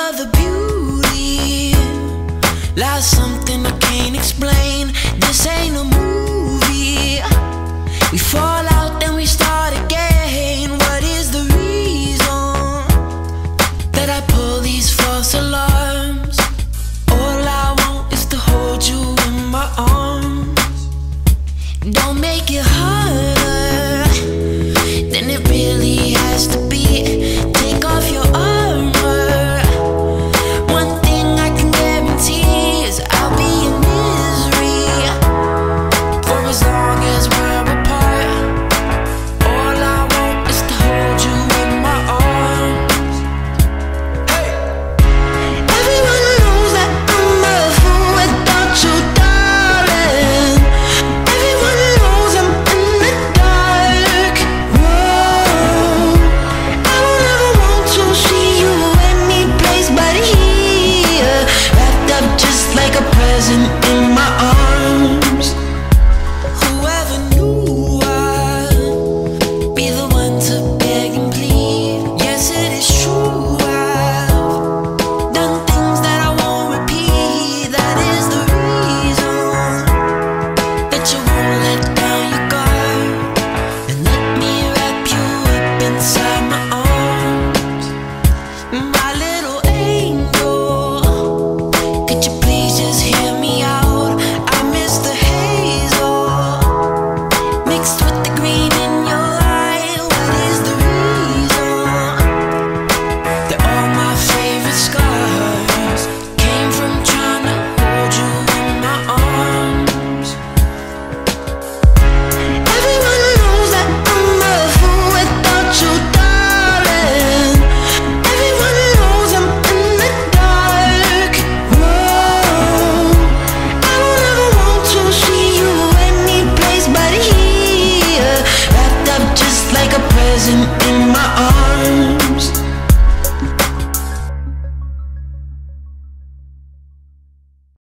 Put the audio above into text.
of the beauty lies something I can't explain. This ain't a movie. We fall out, then we start again. What is the reason that I pull these false alarms? All I want is to hold you in my arms. Don't make it harder than it really has to be. Take off your armor. One thing I can guarantee is I'll be in misery for as long as we're apart. All I want is to hold you in my arms. Hey! Everyone knows that I'm a fool without you, darling. Everyone knows I'm in the dark. Whoa. I don't ever want to see you any place but here, wrapped up just like a present in my arms. Whoever knew I'd be the one to beg and plead. Yes, it is true, I've done things that I won't repeat. That is the reason that you won't let down your guard and let me wrap you up inside my arms. My little angel, could you please just hear me out? I miss the hazel mixed with the green in your eye. What is the reason that all my favorite scars came from trying to hold you in my arms? Everyone knows that I'm a fool without you, darling. Everyone knows I'm in the dark. Whoa. I don't ever want to see you any place but here, wrapped up just like a present in my arms.